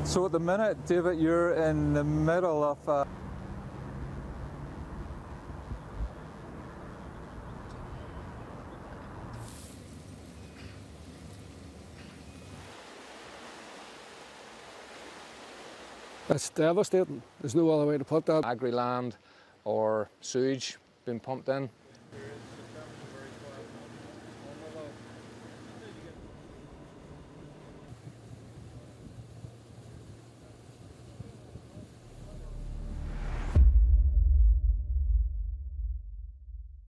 So at the minute, David, you're in the middle of It's devastating. There's no other way to put that. Agri land or sewage being pumped in.